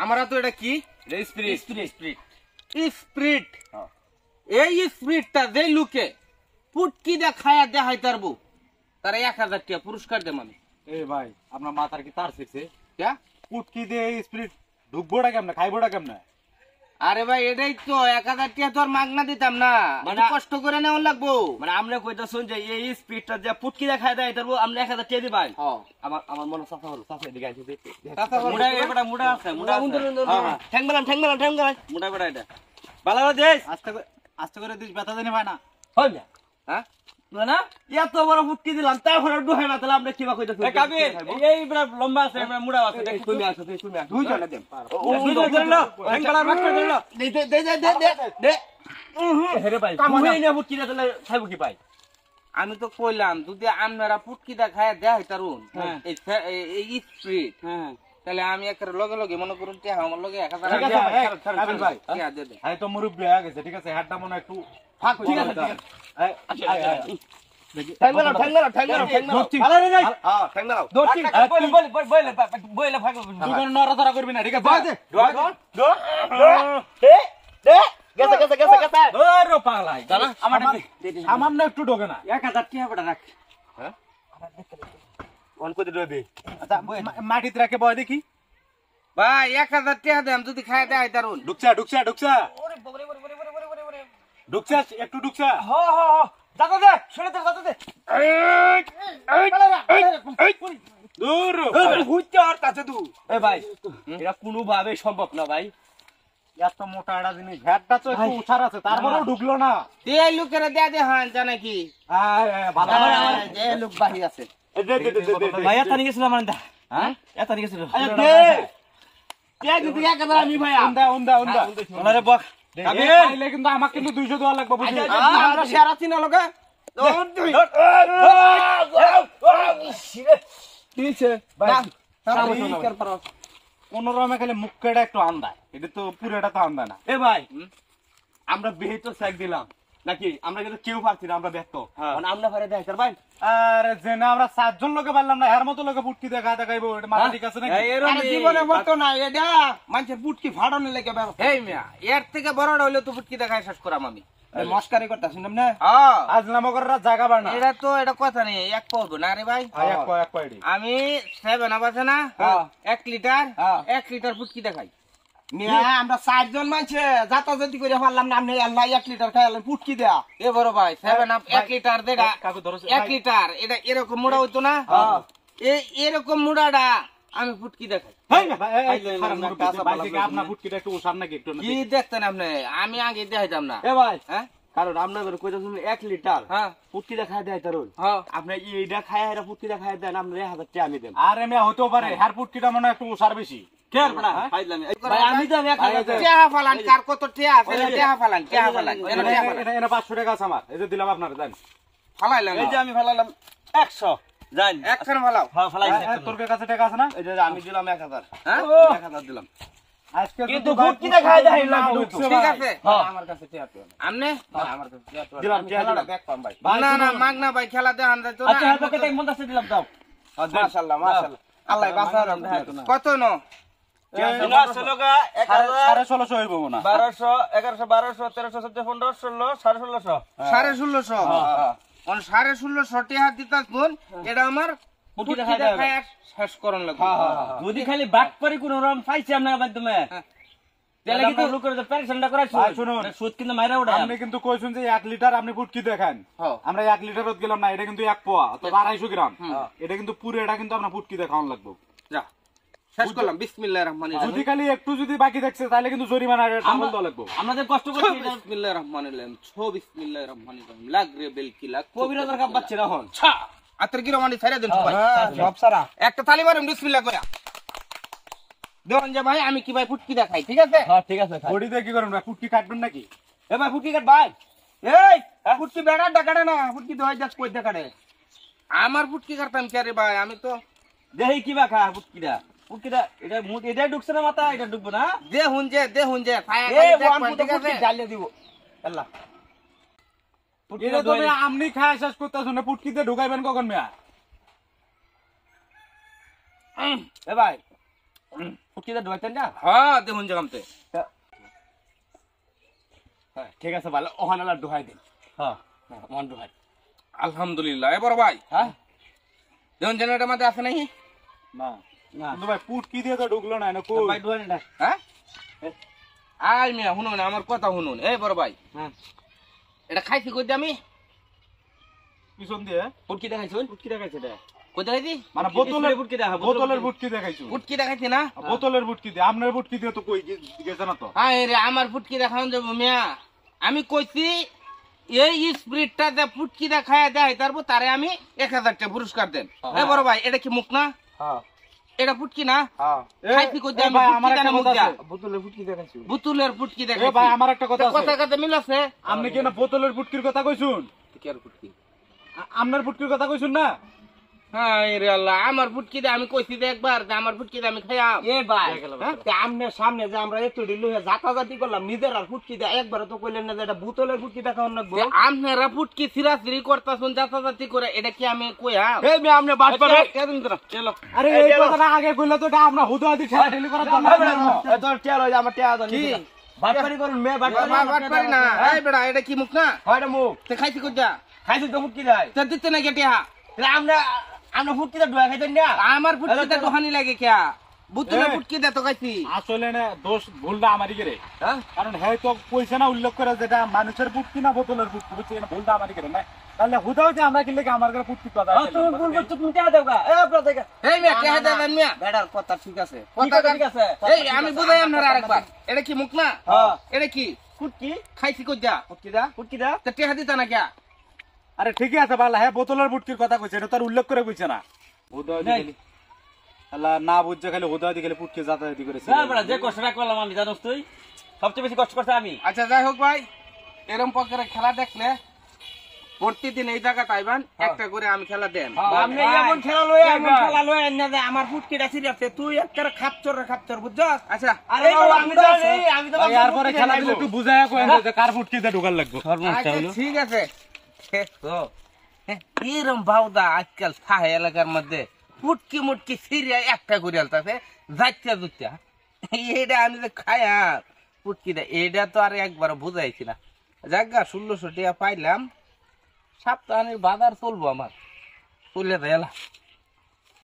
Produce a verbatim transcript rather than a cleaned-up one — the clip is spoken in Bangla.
আমরা তো এটা কি স্পিরিট স্পিরিট স্পিরিট এই স্পিরিটটা যে লুকে পুটকি দে খায়া দেখাই তারবো তার এক হাজার টাকা পুরস্কার দেব আমি। এ ভাই আপনার মাথার কি তার শিখছে? ক্যা পুটকি দিয়ে স্পিরিট ঢুকবোটা কেমনে খাইবোটা কেমনে? আরে ভাই এটাই তো এক হাজার টাকা তো আর মাগনা দিতাম না, মানে কষ্ট করে নেওয়া লাগবো। মানে আমরা কইতা শুন যে এই স্পিডটা যে পুটকি দেখায় দেয় তারপর আমরা এক হাজার টাকা দিবাই। আমার আমার মনে সাফা হলো সাফা দিকে আইছে দেখতে মুড়া এটা মুড়া আছে মুড়া ঠ্যাং মেলান ঠ্যাং মেলান ঠ্যাং মেলান মুড়া বড় এটা ভালো দেশ আস্তে করে আস্তে করে দিস ব্যথা জানি হয় না হয় না হ্যাঁ না এত বড় পুটকি দিলাম তারপর ডুহে না তাহলে আমরা কিবা কইতা শুন কাবির এই বড় লম্বা আছে আমরা মুড়া আছে দেখ তুমি আসো তুমি আসো দুই জনে দেন দুই জনে ধরলো ঠ্যাং মেলা রক করে ধরলো দে দে দে দে দে দে হেরে ভাই তুমি না পুটকি না তাহলে খাইবো কি পাই? আমি তো কইলাম যদি আপনারা পুটকি দা খায়া দেখাই তারুন এই স্পিরিট তাহলে আমি একটা লগে লগে মনে করুন কে আমার লগে এক হাজার ভাই ভাই তো মুরব্বি হয়ে গেছে ঠিক আছে হাতটা মনে একটু ফাঁক ঠিক আছে ঠিক আছে ঠ্যাং মেলা ঠ্যাং মেলা ঠ্যাং মেলা ঠ্যাং মেলা ভালো রে নাই হ্যাঁ ঠ্যাং মেলা দৌড়ছি বল বল বল বল বল ভাগ তুই কোন নড়াচড়া করবি না ঠিক আছে দে দে দে দে গেছে গেছে গেছে গেছে ওরে পাগলাই জানা আমার সামান্য একটু ঢোকে না এক হাজার টাকা বড় রাখ হ্যাঁ কোন কত দেবে আচ্ছা মাটিতে রাখে বয় দেখি ভাই এক হাজার টাকা দেন যদি খায়া দেখাই তারুন। ঢুকছা ঢুকছা ঢুকছা ওরে বরে বরে বরে বরে বরে বরে ঢুকছা একটু ঢুকছা হ হ হ দাদা দে শুনে দে দাদা দে এই এই দূর হুইতে আর কাছে দু এ ভাই এটা কোনো ভাবে সম্ভব না ভাই এত মোটা একটা জিনিস ভ্যাটটা তো একটু উছার আছে তারপরেও ঢুকলো না এই লোকেরা দেয়া দে হন জানে কি ভালো যে লোক বাহি আছে ভাই এত নিয়ে গেছিল আমার দা হ্যাঁ এত নিয়ে গেছিল দে কে দিতে এক হাজার আমি ভাই উন্দা উন্দা উন্দা আরে বক কাবিল খাইলে কিন্তু আমাকে কিন্তু দুইশো দেওয়া লাগবে বুঝলি আমরা শেয়ার আছি না লগে কিছে ভাই কোনরকমে খালি মুখ কেটে একটু আন্দায় এটা তো পুরোটা তো আন্দায় না এ ভাই আমরা বেহে তো চেক দিলাম নাকি আমরা কিন্তু কেউ পারছি না আমরা ব্যস্ত মানে আমরা পারে দেখ ভাই আরে জেনে আমরা সাতজন লোকে পারলাম না এর মতো লোকে পুটকি দেখা দেখাইবো এটা মাথা ঠিক আছে নাকি আরে জীবনে মত না এটা মানুষের পুটকি ফাড়ানো লাগে এই মিয়া এর থেকে বড়টা হইলো তো পুটকি দেখায় শেষ করাম আমি মস্কারি করতাছ না হ্যাঁ আজ নামকররা জায়গা বানা এটা তো এটা কথা নেই এক পাবো না রে ভাই এক পা এক পাইডি আমি সেভেন আপ আছে না এক লিটার এক লিটার পুটকি দেখাই মিয়া আমরা চারজন মানুষ যাতাযাতি করে পারলাম না আপনি আল্লাহ এক লিটার খাইলেন পুটকি দেয়া এ বড় ভাই সেভেন আপ এক লিটার দেটা এক লিটার এটা এরকম মোড়া হইতো না এই এরকম মোড়াটা আমি পুটকি দেখাই আপনার পুটকিটা একটু উসার নাকি একটু কি দেখতেন আপনি আমি আগে দেখাইতাম না এ ভাই হ্যাঁ কারণ আপনাদের কইতা শুনুন এক লিটার হ্যাঁ পুটকি দেখাই দেয় তারুন হ্যাঁ আপনি এইটা খায় এরা পুটকি দেখাই দেন আপনি এক হাজার টাকা আমি দেন আরে মেয়ে হতেও পারে হার পুটকিটা মনে একটু উসার বেশি কেন বড়া খাইলাম ভাই আমি তো এক হাজার টেহা ফালান কার কত টেহা আছে টেহা ফালান টেহা ফালান এটা পাঁচশো টাকা আছে আমার এই যে দিলাম আপনার জান ফালাইলাম এই যে আমি ফালালাম একশো জান একখান ফালাও হ্যাঁ ফালাইছি তোর কাছে টাকা আছে না এই যে আমি দিলাম এক হাজার হ্যাঁ এক হাজার দিলাম আজকে কিন্তু পুটকি দেখাই দেয় না ঠিক আছে আমার কাছে টেহা পেও আমনে আমার কাছে টেহা পেও দিলাম খেলাটা দেখ পাম ভাই না না মাগ না ভাই খেলা দেখান যায় তো আচ্ছা হ্যাঁ কত মন আছে দিলাম দাও মাশাআল্লাহ মাশাআল্লাহ আল্লাহ বাঁচালো কত ন সাড়ে ষোলোশো হইব না বারোশো এগারোশো বারোশো তেরোশো চোদ্দ পনেরো ষোলো সাড়ে ষোলোশো সাড়ে ষোলোশো সাড়ে ষোলোশো টেহা দিতাস বোন এটা আমার শেষ করন লাগবে যদি খালি বাক করে কোন রকম পাইছি আপনার মাধ্যমে তাহলে কিন্তু লোকের যে প্যারেশনটা করাইছো শুনুন সুদ কিন্তু মাইরা ওঠে আপনি কিন্তু কইছেন যে এক লিটার আপনি পুটকি দেখান আমরা এক লিটারত গেলাম না এটা কিন্তু এক পোয়া অথবা আড়াইশো গ্রাম এটা কিন্তু পুরো এটা কিন্তু আপনার পুটকি দেখানো লাগবে যা শেষ করলাম বিসমিল্লাহির রহমানির রহিম যদি খালি একটু যদি বাকি দেখছে তাহলে কিন্তু জরিমানা আমল দেওয়া লাগবে আমাদের কষ্ট করছি বিসমিল্লাহির রহমানির রহিম ছো বিসমিল্লাহির রহমানির রহিম লাগ রে বেল কি লাগ কবিরাজের কাপ বাচ্চা রাখুন ছা আতর কি রহমানি ছাইরা দেন সবাই সব সারা একটা তালি মারুন বিসমিল্লাহ করে দেখুন যে ভাই আমি কি ভাই পুটকি দেখাই ঠিক আছে হ্যাঁ ঠিক আছে বডি দিয়ে কি করবেন ভাই পুটকি কাটবেন নাকি এ ভাই ফুটকি কাট ভাই এই পুটকি বেড়া ডাকাড়ে না পুটকি দই যাস কই দেখাড়ে আমার পুটকি কাটতাম কি রে ভাই আমি তো দেহি কি বা খা ফুটকিটা ফুটকিটা এটা মুখ এটা ঢুকছে না মাথা এটা ঢুকবো না দে হুন যে দে হুন যে ফায়া এই দেখ ওয়ান ঠিক আছে ফুটকি ডালিয়ে দিব আল্লাহ এটা তো আপনি খায় শেষ করতেছেন পুটকি দিয়ে ঢুকাইবেন কখন মিয়া এ ভাই ফুটকিটা ঢুকাইতেন না হ্যাঁ দেখুন জাগামতে হ্যাঁ ঠিক আছে ভালো ওখানে ঢুকাই দিন হ্যাঁ ওখানে ঢুকাই আলহামদুলিল্লাহ এ বড় ভাই হ্যাঁ দেখুন জেনারেটর মধ্যে আছে নাই না না কিন্তু ভাই পুটকি দিয়ে তো ঢুকলো না না কই ভাই ঢুকাই না হ্যাঁ আই মিয়া শুনুন আমার কথা শুনুন এই বড় ভাই হ্যাঁ এটা খাইছি কই দিয়ে আমি পিছন দিয়ে ফুটকি দেখাইছুন ফুটকি দেখাইছে এটা কই দেখাইছি মানে বোতলের ফুটকি দেখা বোতলের বুটকি দেখাইছো ফুটকি দেখাইছি না বোতলের বুটকি দিয়ে আপনার বুটকি দিয়ে তো কই গে- গেছে না তো হ্যাঁ রে আমার ফুটকি দেখানো যাবো মিয়া আমি কইছি এই স্প্রিটটা যে ফুটকি দেখায় দেয় তারপর তারে আমি এক হাজার টাকা পুরস্কার দেন এ বড় ভাই এটা কি মুখ না হ্যাঁ এটা ফুটকি না হ্যাঁ এ, খাইছি কই দিয়ে এ আমি ভাই, ফুটকি আমার একটা দেন মুখ কথা দিয়া আছে। বোতলের ফুটকি দেখাইছো বুতুলের ফুটকি এ দেখাইছি ভাই আমার একটা কথা কথা আছে কথা মিল আছে আপনি কি না বোতলের বুটকির কথা কইছুন কি আর ফুটকি আ- আপনার বুটকির কথা কইছুন না হ্যাঁ রে আল্লাহ আমার ফুটকি দে আমি কইছি যে একবার যে আমার ফুটকি দে আমি খাইয়াম এ ভাই হ্যাঁ? আমনের সামনে যে আমরা একটু ডিলু হয়ে জাতাজাতি করলাম নিজের আর ফুটকি দেয় একবার তো কইলেন না যে এটা বোতলের ফুটকি দেখাও না যে আপনারা ফুটকি সিরাসিরি করতাছুন যাতাযাতি করে এটা কি আমি কইয়াম এই মে আমনে বাট পারে চলো আরে এই কথাটা আগে কইলে তো এটা আমরা হুদাদি ঠেলা ঠেলি করার জন্য এ তোর টিয়া লই আমার টিয়া দাও কি? বাট পারি করুন মে বাট পারি বাবা, বাট পারি না এই বেড়া এটা কি মুখ না হয় না মুখ তে খাইছি কই যা খাইছি তো ফুটকি দেয় তে দিতে না কেটে হা তাহলে আমরা আমরা ফুটকি দা ডুয়া খাইতেন না আমার ফুটকি দে দোহানি লাগে কে বুতুলে এই। ফুটকি দে তো খাইছি আসলে না দোষ ভুলটা আমারই করে হ্যাঁ কারণ হ্যাঁ তো কইছে না উল্লেখ করে যেটা মানুষের বুটকি না বোতলের বুটকি বুঝছি না ভুলটা আমারই করে না তাহলে হুদাও যে আমরা কিনলে কি আমার করে পুটকি কথা তুমি ভুল করছো তুমি টিয়া দাও গা এ আপনারা দেখা এই মিয়া কে দেন মিয়া বেড়ার কথা ঠিক আছে কথা ঠিক আছে এই আমি বুঝাই আপনার আরেকবার এটা কি মুখ না হ্যাঁ। এটা কি ফুটকি খাইছি কই যা ফুটকি দা ফুটকি দা তে টেহা দিতা না কে আরে ঠিকই আছে ভালো হ্যাঁ বোতলের বুটকির কথা কইছে এটা তো আর উল্লেখ করে কইছে না হুদাও নাই। দিকে আল্লাহ না বুঝছে খালি হুদাও দিকে পুটকি যাতায়াতি করেছে না বেড়া যে কষ্টটা করলাম আমি জানোস তুই সবচেয়ে বেশি কষ্ট করছে আমি আচ্ছা যাই হোক ভাই এরম প্রকারের খেলা দেখলে প্রতিদিন এই জায়গা তাইবান একটা করে আমি খেলা দেন আপনি এমন খেলা লই এমন খেলা লই না যে আমার ফুটকিটা সিরিয়াসে তুই একটা খাপচর খাপচর বুঝছস আচ্ছা আরে আমি তো নেই আমি তো ভাই এরপরে খেলা দিলে একটু বুঝায়া কইন যে কার পুটকিতে ঢোকার লাগবে আচ্ছা, ঠিক আছে এরম বাউদা আজকাল থাহে এলাকার মধ্যে ফুটকি মুটকি সিরিয়া একটা করে আলতাছে যাইতা দুটা এইটা আমি যে খায়া ফুটকি দে এইটা তো আর একবার বুঝাইছি না জায়গা ষোলোশো টাকা পাইলাম সপ্তাহের বাজার চলবো আমার চলে গেলাম